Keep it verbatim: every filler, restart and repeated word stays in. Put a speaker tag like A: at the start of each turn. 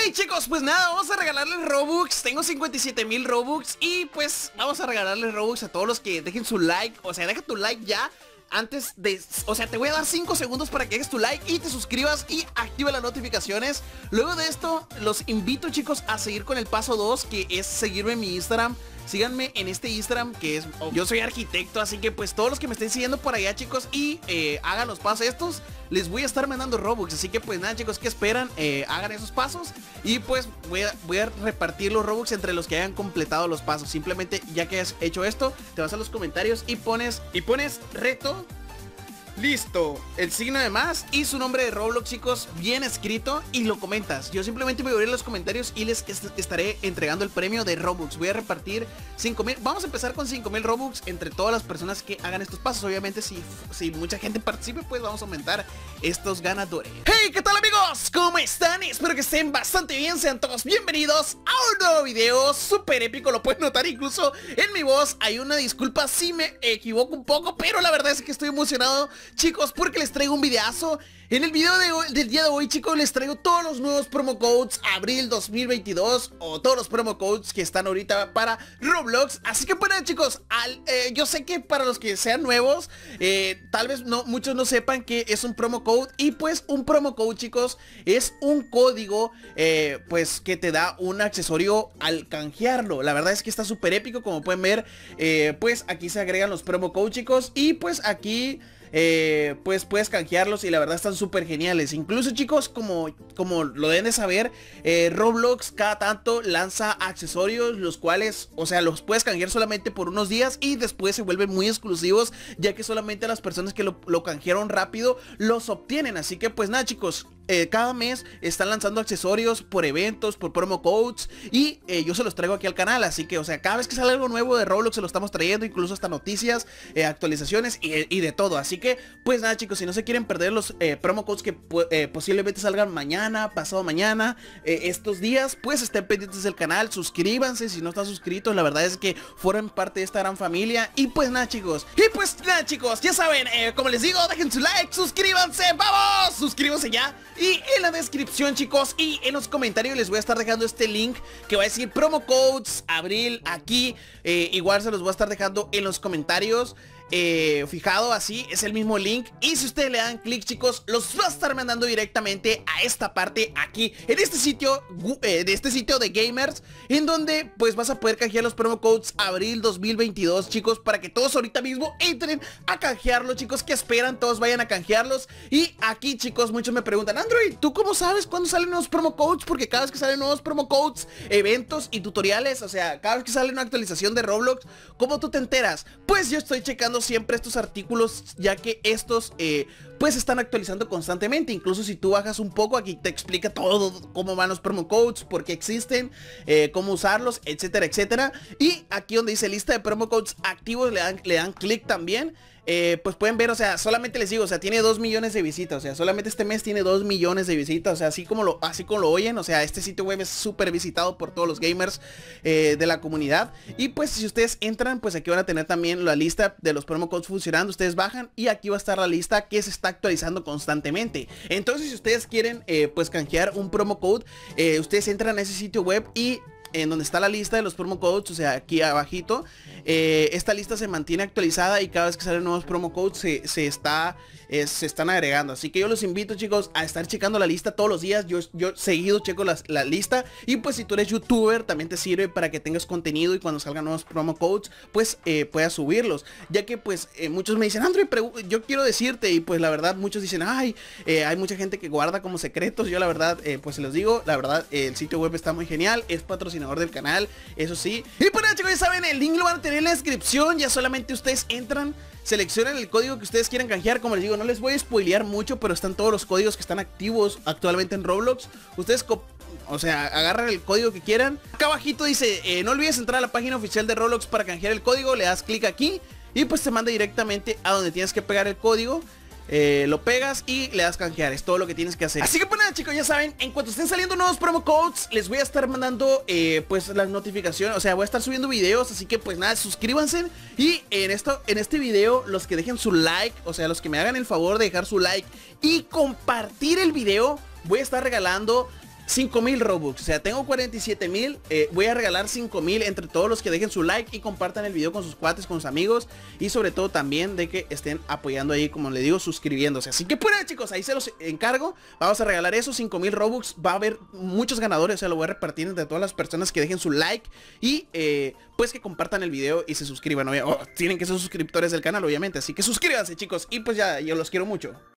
A: Hey chicos, pues nada, vamos a regalarles Robux. Tengo cincuenta y siete mil Robux y pues vamos a regalarles Robux a todos los que dejen su like. O sea, deja tu like ya antes de... O sea, te voy a dar cinco segundos para que dejes tu like y te suscribas y activa las notificaciones. Luego de esto, los invito chicos a seguir con el paso dos, que es seguirme en mi Instagram. Síganme en este Instagram que es... Yo soy arquitecto, así que pues todos los que me estén siguiendo por allá chicos y eh, hagan los pasos estos, les voy a estar mandando Robux. Así que pues nada chicos, ¿qué esperan? Eh, hagan esos pasos y pues voy a, voy a repartir los Robux entre los que hayan completado los pasos. Simplemente ya que has hecho esto, te vas a los comentarios y pones, y pones reto. Listo, el signo de más y su nombre de Roblox chicos, bien escrito, y lo comentas. Yo simplemente me voy a ir a los comentarios y les est estaré entregando el premio de Robux. Voy a repartir cinco mil, vamos a empezar con cinco mil Robux entre todas las personas que hagan estos pasos. Obviamente si, si mucha gente participe, pues vamos a aumentar estos ganadores. Hey, ¿qué tal amigos? ¿Cómo están? Espero que estén bastante bien. Sean todos bienvenidos a un nuevo video súper épico. Lo pueden notar incluso en mi voz. Hay una disculpa si me equivoco un poco, pero la verdad es que estoy emocionado chicos, porque les traigo un videazo. En el video de hoy, del día de hoy chicos, les traigo todos los nuevos promo codes abril dos mil veintidós, o todos los promo codes que están ahorita para Roblox. Así que bueno chicos, al, eh, yo sé que para los que sean nuevos, eh, tal vez no muchos no sepan que es un promo code. Y pues un promo code chicos es un código eh, pues que te da un accesorio al canjearlo. La verdad es que está súper épico, como pueden ver. eh, Pues aquí se agregan los promo codes chicos, y pues aquí Eh, pues puedes canjearlos y la verdad están súper geniales. Incluso chicos, como, como lo deben de saber, eh, Roblox cada tanto lanza accesorios, los cuales, o sea, los puedes canjear solamente por unos días y después se vuelven muy exclusivos, ya que solamente las personas que lo, lo canjearon rápido los obtienen. Así que pues nada chicos, Eh, cada mes están lanzando accesorios por eventos, por promo codes, y eh, yo se los traigo aquí al canal. Así que, o sea, cada vez que sale algo nuevo de Roblox se lo estamos trayendo, incluso hasta noticias, eh, actualizaciones y, y de todo. Así que, pues nada chicos, si no se quieren perder los eh, promo codes que eh, posiblemente salgan mañana, pasado mañana, eh, estos días, pues estén pendientes del canal, suscríbanse si no están suscritos. La verdad es que formen parte de esta gran familia. Y pues nada chicos, y pues nada chicos, ya saben, eh, como les digo, dejen su like, suscríbanse, vamos, suscríbanse ya. Y en la descripción chicos y en los comentarios les voy a estar dejando este link que va a decir promo codes abril aquí. eh, Igual se los voy a estar dejando en los comentarios. Eh, fijado así, es el mismo link. Y si ustedes le dan clic chicos, los va a estar mandando directamente a esta parte aquí, en este sitio, eh, de este sitio de gamers, en donde pues vas a poder canjear los promo codes abril dos mil veintidós chicos, para que todos ahorita mismo entren a canjearlos chicos. ¿Qué esperan? Todos vayan a canjearlos. Y aquí chicos, muchos me preguntan: Android, ¿tú cómo sabes cuándo salen nuevos promo codes? Porque cada vez que salen nuevos promo codes, eventos y tutoriales, o sea, cada vez que sale una actualización de Roblox, ¿cómo tú te enteras? Pues yo estoy checando siempre estos artículos, ya que estos eh, pues están actualizando constantemente. Incluso si tú bajas un poco, aquí te explica todo, cómo van los promo codes, por qué existen, eh, cómo usarlos, etcétera, etcétera. Y aquí donde dice lista de promo codes activos, le dan, le dan clic también. Eh, pues pueden ver, o sea, solamente les digo, o sea, tiene dos millones de visitas. O sea, solamente este mes tiene dos millones de visitas. O sea, así como lo, así como lo oyen. O sea, este sitio web es súper visitado por todos los gamers eh, de la comunidad. Y pues si ustedes entran, pues aquí van a tener también la lista de los promo codes funcionando. Ustedes bajan y aquí va a estar la lista que se está actualizando constantemente. Entonces si ustedes quieren eh, pues canjear un promo code, eh, ustedes entran a ese sitio web y en donde está la lista de los promo codes, o sea, aquí abajito, eh, esta lista se mantiene actualizada y cada vez que salen nuevos promo codes se, se está eh, se están agregando. Así que yo los invito chicos a estar checando la lista todos los días. Yo, yo seguido checo la, la lista. Y pues si tú eres youtuber, también te sirve para que tengas contenido y cuando salgan nuevos promo codes pues eh, puedas subirlos, ya que pues eh, muchos me dicen: Android, yo quiero decirte, y pues la verdad muchos dicen: ay, eh, hay mucha gente que guarda como secretos. Yo la verdad eh, pues se los digo, la verdad eh, el sitio web está muy genial, es patrocinador del canal, eso sí. Y pues nada chicos, ya saben, el link lo van a tener en la descripción. Ya solamente ustedes entran, seleccionan el código que ustedes quieran canjear. Como les digo, no les voy a spoilear mucho, pero están todos los códigos que están activos actualmente en Roblox. Ustedes, o sea, agarran el código que quieran. Acá abajito dice, eh, no olvides entrar a la página oficial de Roblox para canjear el código. Le das clic aquí y pues te manda directamente a donde tienes que pegar el código. Eh, lo pegas y le das canjear, es todo lo que tienes que hacer. Así que pues nada chicos, ya saben, en cuanto estén saliendo nuevos promo codes, les voy a estar mandando eh, pues las notificaciones, o sea, voy a estar subiendo videos. Así que pues nada, suscríbanse. Y en esto, en este video, los que dejen su like, o sea, los que me hagan el favor de dejar su like y compartir el video, voy a estar regalando cinco mil Robux. O sea, tengo cuarenta y siete mil. eh, Voy a regalar cinco mil entre todos los que dejen su like y compartan el video con sus cuates, con sus amigos. Y sobre todo también de que estén apoyando ahí, como le digo, suscribiéndose. Así que pues chicos, ahí se los encargo. Vamos a regalar esos cinco mil Robux. Va a haber muchos ganadores. O sea, lo voy a repartir entre todas las personas que dejen su like. Y eh, pues que compartan el video y se suscriban. Oh, tienen que ser suscriptores del canal, obviamente. Así que suscríbanse chicos. Y pues ya, yo los quiero mucho.